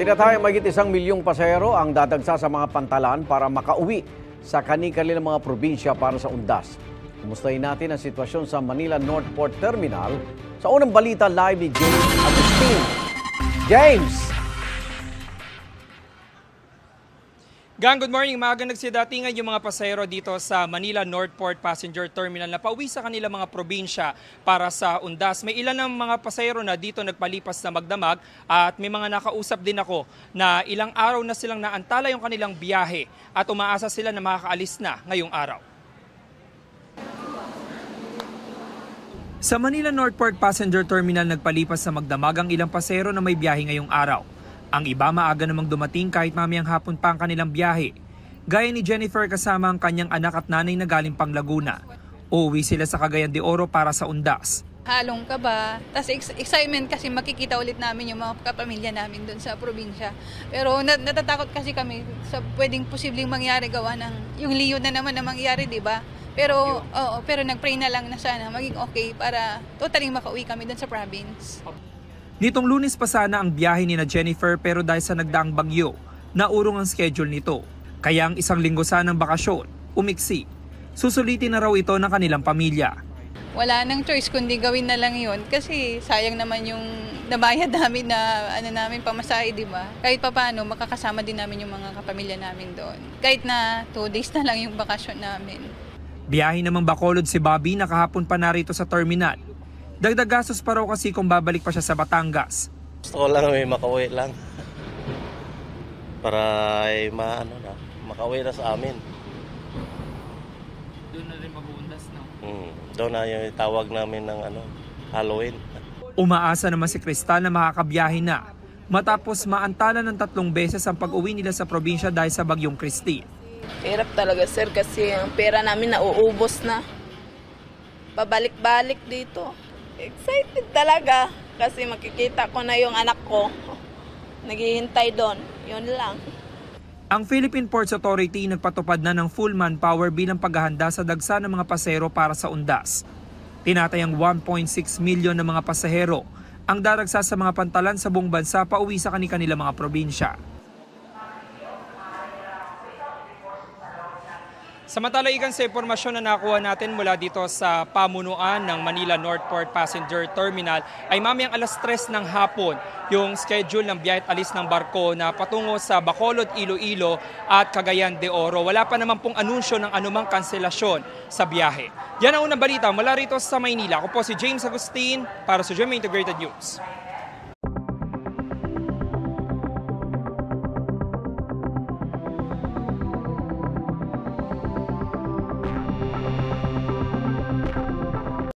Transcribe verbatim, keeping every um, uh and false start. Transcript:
Tinatayang mahigit isang milyong pasahero ang dadagsa sa mga pantalan para makauwi sa kani-kanilang mga probinsya para sa undas. Kumustahin natin ang sitwasyon sa Manila North Port Terminal sa unang balita live ni James Agustin. James! Gang, good morning. Maaga nagsidatingan yung mga pasahero dito sa Manila North Port Passenger Terminal na pauwi sa kanilang mga probinsya para sa undas. May ilan ng mga pasahero na dito nagpalipas na magdamag at may mga nakausap din ako na ilang araw na silang naantala yung kanilang biyahe at umaasa sila na makakaalis na ngayong araw. Sa Manila North Port Passenger Terminal nagpalipas sa magdamag ang ilang pasahero na may biyahe ngayong araw. Ang iba maaga namang dumating kahit mamayang hapon pa ang kanilang biyahe. Gaya ni Jennifer kasama ang kanyang anak at nanay na galing pang Laguna. Uuwi sila sa Cagayan de Oro para sa undas. Halong kaba, tas excitement kasi makikita ulit namin yung mga kapamilya namin doon sa probinsya. Pero nat natatakot kasi kami sa pwedeng posibleng mangyari gawa ng yung Leo na naman na mangyari, di ba? Pero oo, pero nagpray na lang na sana maging okay para totally makauwi kami doon sa province. Nitong Lunes pa sana ang biyahe ni na Jennifer pero dahil sa nagdaang bagyo, naurong ang schedule nito. Kaya ang isang linggo sanang bakasyon, umiksi. Susulitin na raw ito ng kanilang pamilya. Wala nang choice kundi gawin na lang yun kasi sayang naman yung nabayad namin na ano namin pamasahe, di ba? Kahit pa paano, makakasama din namin yung mga kapamilya namin doon. Kahit na two days na lang yung bakasyon namin. Biyahe namang Bacolod si Bobby na kahapon pa narito sa terminal. Dagdag gastos pa raw kasi kung babalik pa siya sa Batangas. Gusto ko lang may makauwi lang. Para ay maano na, makauwi na sa amin. Doon na rin mag-uundas, no? Hmm, doon na yung tawag namin ng ano, Halloween. Umaasa naman si Cristal na makakabiyahe na matapos maantala ng tatlong beses ang pag-uwi nila sa probinsya dahil sa bagyong Christine. Hirap talaga sir kasi ang pera namin nauubos na. Pabalik-balik dito. Excited talaga kasi makikita ko na yung anak ko. Naghihintay doon. Yun lang. Ang Philippine Ports Authority nagpatupad na ng full manpower bilang paghahanda sa dagsa ng mga pasahero para sa undas. Tinatayang one point six milyon na mga pasahero ang daragsa sa mga pantalan sa buong bansa pauwi sa kani-kanilang mga probinsya. Samantala, ikan sa impormasyon na nakuha natin mula dito sa pamunuan ng Manila North Port Passenger Terminal ay mamayang alas tres ng hapon yung schedule ng biyahe at alis ng barko na patungo sa Bacolod, Iloilo at Cagayan de Oro. Wala pa naman pong anunsyo ng anumang kanselasyon sa biyahe. Yan ang unang balita mula rito sa Maynila. Ako po si James Agustin para sa G M A Integrated News.